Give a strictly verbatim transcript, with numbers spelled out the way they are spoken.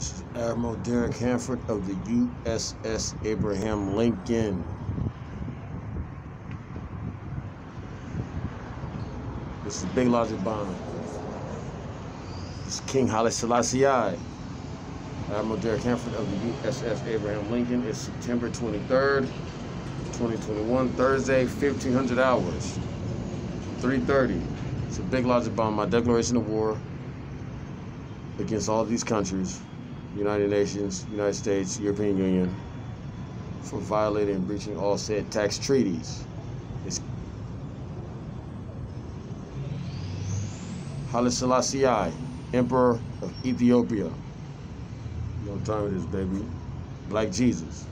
This is Admiral Derek Hanford of the U S S Abraham Lincoln. This is Big Logic Bomb. This is King Haile Selassie. Admiral Derek Hanford of the U S S Abraham Lincoln. It's September twenty-third, twenty twenty-one, Thursday, fifteen hundred hours, three thirty. It's a Big Logic Bomb. My declaration of war against all these countries, United Nations, United States, European Union, for violating and breaching all said tax treaties. It's Haile Selassie, Emperor of Ethiopia. You know what time it is, baby. Black Jesus.